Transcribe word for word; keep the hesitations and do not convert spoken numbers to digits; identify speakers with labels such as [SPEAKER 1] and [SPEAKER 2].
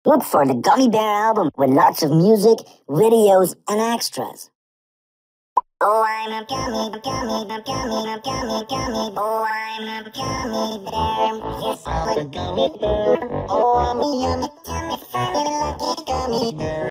[SPEAKER 1] Look for the Gummy Bear album with lots of music, videos, and extras. Oh, I'm a gummy, a gummy, a gummy, a gummy, gummy. Oh, I'm a gummy bear. Yes, I'm a gummy bear. Oh, I'm a yummy, yummy, funny, lucky gummy bear.